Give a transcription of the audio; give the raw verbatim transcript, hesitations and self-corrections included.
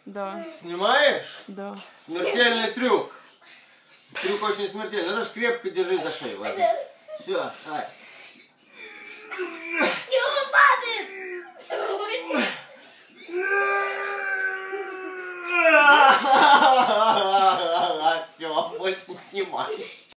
Да. Снимаешь? Да. Смертельный трюк. Трюк очень смертельный. Надо же крепко держи за шею. Возьми. Все, давай. Все, падает! Все, больше не снимай.